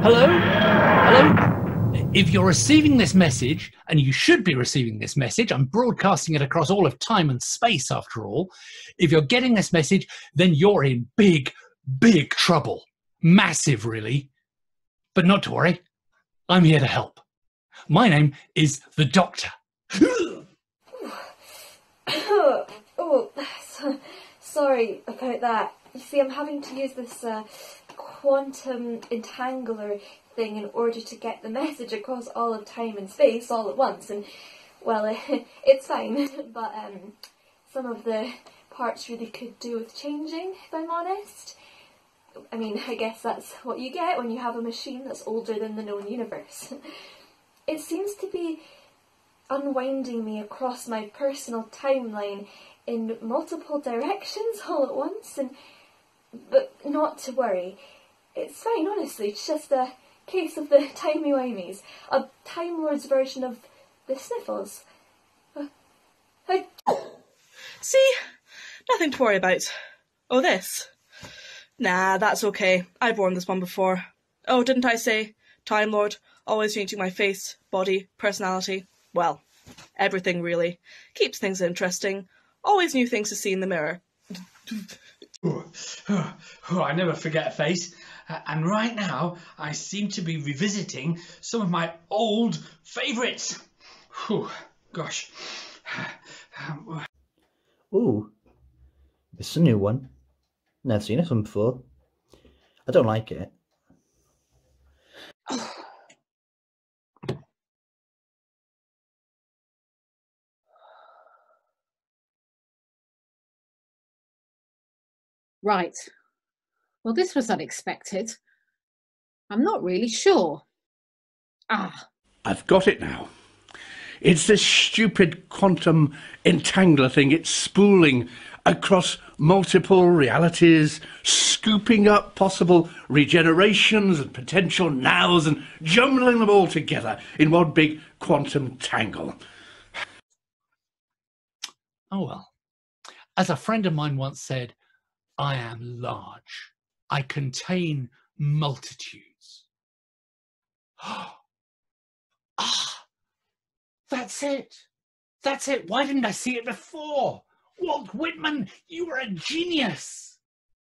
Hello? Hello? If you're receiving this message, and you should be receiving this message, I'm broadcasting it across all of time and space after all. If you're getting this message, then you're in big, big trouble. Massive, really. But not to worry. I'm here to help. My name is the Doctor. Sorry about that. You see, I'm having to use this quantum entangler thing in order to get the message across all of time and space all at once, and well, it's fine, but some of the parts really could do with changing, if I'm honest. I mean, I guess that's what you get when you have a machine that's older than the known universe. It seems to be unwinding me across my personal timeline in multiple directions all at once, but not to worry. It's fine, honestly. It's just a case of the timey-wimeys. A Time Lord's version of the sniffles. See? Nothing to worry about. Oh, this? Nah, that's okay. I've worn this one before. Oh, didn't I say? Time Lord, always changing my face, body, personality. Well, everything really. Keeps things interesting. Always new things to see in the mirror. I never forget a face. And right now, I seem to be revisiting some of my old favourites. Gosh. Ooh, it's a new one. Never seen this one before. I don't like it. Right. Well, this was unexpected. I'm not really sure. I've got it now. It's this stupid quantum entangler thing. It's spooling across multiple realities, scooping up possible regenerations and potential nows and jumbling them all together in one big quantum tangle. Oh well. As a friend of mine once said, I am large. I contain multitudes. That's it. That's it. Why didn't I see it before? Walt Whitman, you were a genius.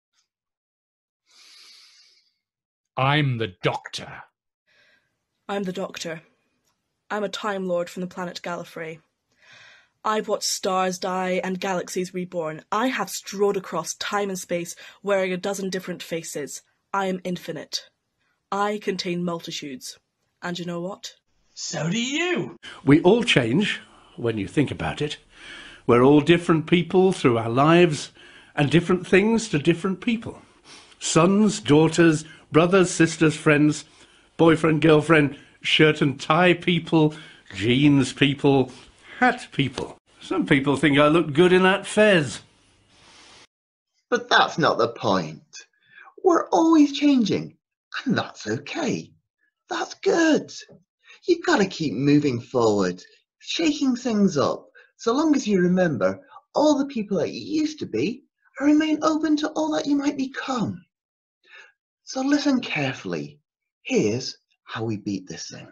I'm the Doctor. I'm the Doctor. I'm a Time Lord from the planet Gallifrey. I've watched stars die and galaxies reborn. I have strode across time and space wearing a dozen different faces. I am infinite. I contain multitudes. And you know what? So do you. We all change when you think about it. We're all different people through our lives and different things to different people. Sons, daughters, brothers, sisters, friends, boyfriend, girlfriend, shirt and tie people, jeans people, hat people. Some people think I look good in that fez. But that's not the point. We're always changing, and that's okay. That's good. You've got to keep moving forward, shaking things up, so long as you remember all the people that you used to be and remain open to all that you might become. So listen carefully. Here's how we beat this thing.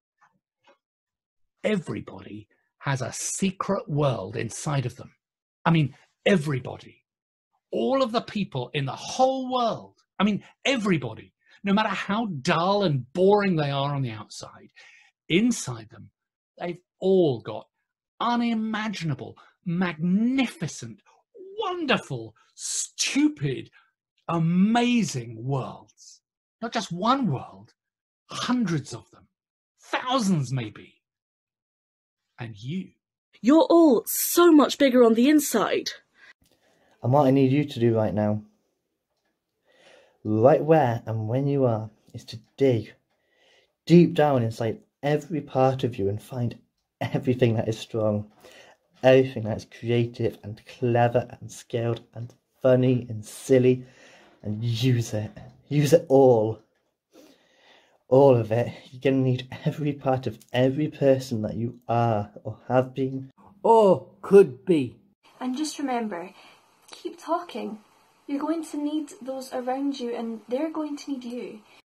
Everybody has a secret world inside of them. I mean, everybody. All of the people in the whole world. I mean, everybody. No matter how dull and boring they are on the outside, inside them, they've all got unimaginable, magnificent, wonderful, stupid, amazing worlds. Not just one world, hundreds of them, thousands maybe. And you. You're all so much bigger on the inside. And what I need you to do right now, right where and when you are, is to dig deep down inside every part of you and find everything that is strong, everything that is creative and clever and skilled and funny and silly, and use it. Use it all. All of it. You're going to need every part of every person that you are or have been or could be. And just remember, keep talking. You're going to need those around you and they're going to need you.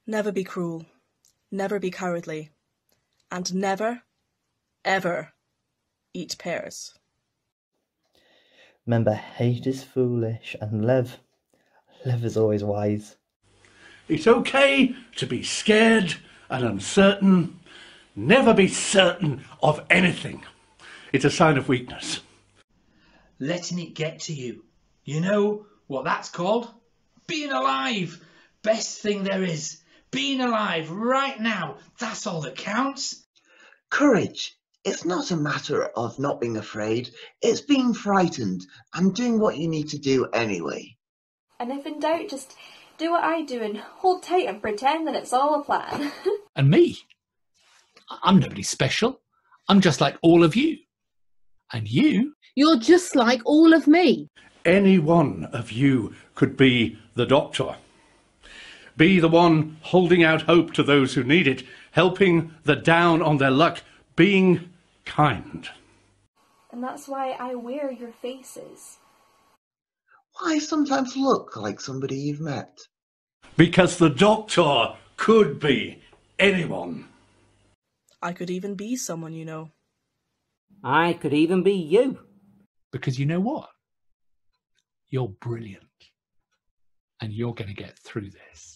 Never be cruel, never be cowardly, and never, ever eat pears. Remember, hate is foolish and love is always wise. It's okay to be scared and uncertain. Never be certain of anything. It's a sign of weakness. Letting it get to you. You know what that's called? Being alive. Best thing there is. Being alive right now. That's all that counts. Courage. It's not a matter of not being afraid. It's being frightened and doing what you need to do anyway. And if in doubt, just do what I do and hold tight and pretend that it's all a plan. And me? I'm nobody special. I'm just like all of you. And you? You're just like all of me. Any one of you could be the doctor. Be the one holding out hope to those who need it, helping the down on their luck, being kind. And that's why I wear your faces. Why sometimes look like somebody you've met? Because the doctor could be anyone. I could even be someone you know. I could even be you. Because you know what? You're brilliant. And you're going to get through this.